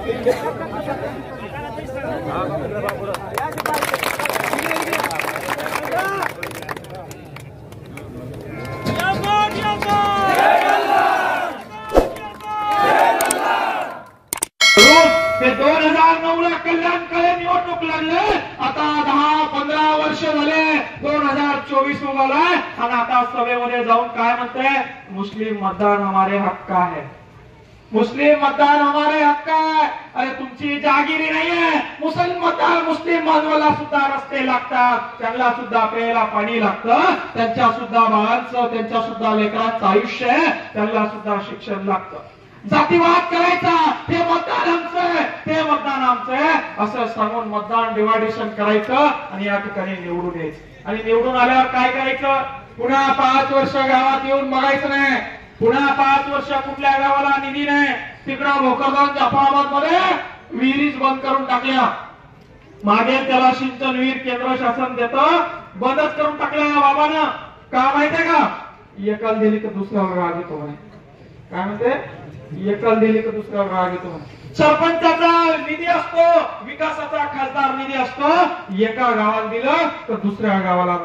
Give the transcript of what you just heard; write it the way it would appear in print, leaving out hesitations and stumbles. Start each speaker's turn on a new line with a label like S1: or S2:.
S1: ते 2009 ला कल्याणकडे निवडणूक लढले, आता 10-15 वर्ष झाले, 2024 उगवलाय आणि आता सभेमध्ये जाऊन काय म्हणते, मुस्लिम मतदान हमारे हक्क है, मुस्लिम मतदान हमारे हक्क है। अरे तुमची जागिरी नाहीये, मुस्लिम मतदार मुस्लिम बांधवाला सुद्धा रस्ते लागतात, त्यांना सुद्धा प्यायला पाणी लागतं, त्यांच्या सुद्धा बाळांचं, त्यांच्या सुद्धा लेकरांचं आयुष्य आहे, त्यांना सुद्धा शिक्षण लागतं। जातीवाद करायचा, हे मतदान आमचं, ते मतदान आमचं असं सांगून मतदान डिवायडेशन करायचं आणि या ठिकाणी निवडून यायचं। आणि निवडून आल्यावर काय करायचं, पुन्हा 5 वर्ष गावात येऊन बघायचं नाही, पुन्हा 5 वर्ष कुठल्या गावाला निधी नाही। तिकडं भोकरदन जाफराबाद मध्ये विहिरीच बंद करून टाकल्या, मागे त्याला सिंचन विहीर केंद्र शासन देतं, बंदच करून टाकल्या या बाबानं। का माहितीये का, एकाला दिली तर दुसऱ्यावर राग येतो म्हणे। काय म्हणते, एकाला दिली तर दुसऱ्यावर राग येतो म्हणे। सरपंचाचा निधी असतो, विकासाचा खासदार निधी असतो, एका गावाला दिलं तर दुसऱ्या गावाला